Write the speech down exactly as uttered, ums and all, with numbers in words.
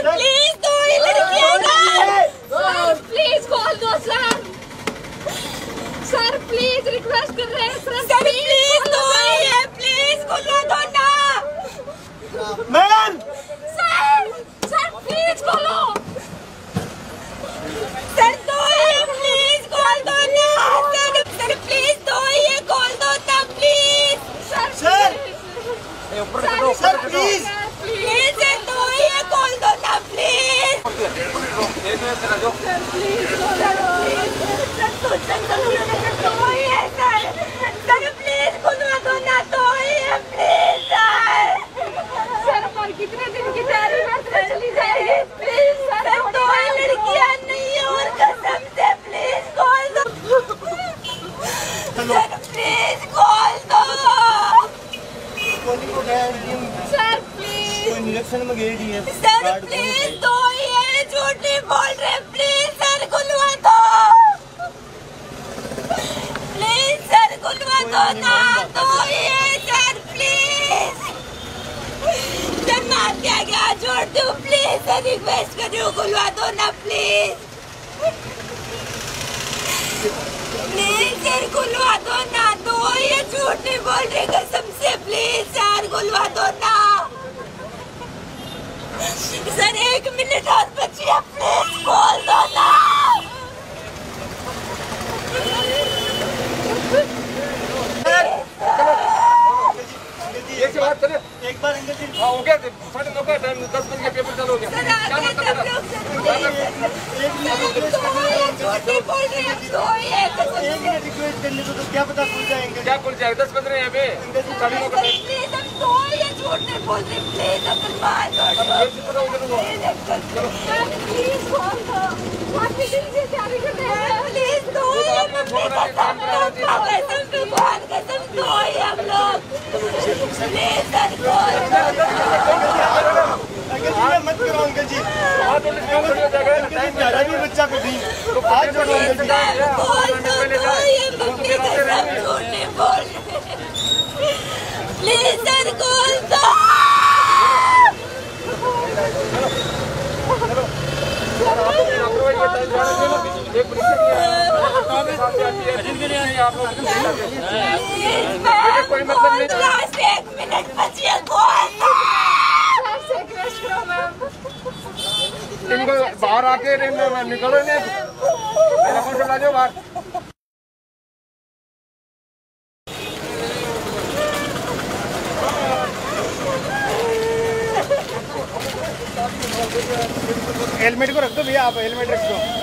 please दो ये लड़कियां सर प्लीज खोल दो सर सर प्लीज रिक्वेस्ट कर रहे हैं सर सर प्लीज दो ये प्लीज खुलवा दो ना मैम सर सर प्लीज खोलो सर दो ये प्लीज खोल दो ना सर सर प्लीज दो ये खोल दो ना please sir sir sir please please दो ये खोल दो ना प्लीज सर प्लीज खुलवा दो ना तो ये प्लीज सर सर पर कितने दिन की तैयारी में चली जाएगी प्लीज सर दो लड़कियां नहीं और कसम से प्लीज खोल दो सर प्लीज खोल दो सर प्लीज इंजेक्शन में गई है सर प्लीज दो ये झूठ नहीं बोल रहे प्लीज सर खुलवा दो प्लीज सर खुलवा दो ना दो ये सर प्लीज सर मार दिया गया छोड़ दो प्लीज सर रिक्वेस्ट कर रही हूँ खुलवा दो ना प्लीज प्लीज सर खुलवा दो ना दो ये झूठ नहीं बोल रहे कसम से प्लीज सर खुलवा दो ना सर एक मिनट और बची है प्लीज खोल दो ना एक बार चले एक बार अंकल जी हाँ हो गया साढ़े नौ का टाइम दस बजे का पेपर चालू हो गया क्या मतलब है एक मिनट रिक्वेस्ट करने को तो क्या पता खुल जाएंगे क्या खुल जाएगा दस पंद्रह यहाँ पे साढ़े नौ का टाइम मत करो अंकल जी ज्यादा भी बच्चा को दी तो आज छोड़ो अंकल जी प्लीज सर खोल दो कोई मतलब नहीं लास्ट एक मिनट बचिए खोल दो इनको बाहर आके निकलो नहीं मेरा फोन चला जाओ बाहर हेलमेट को रख दो भैया आप हेलमेट रख दो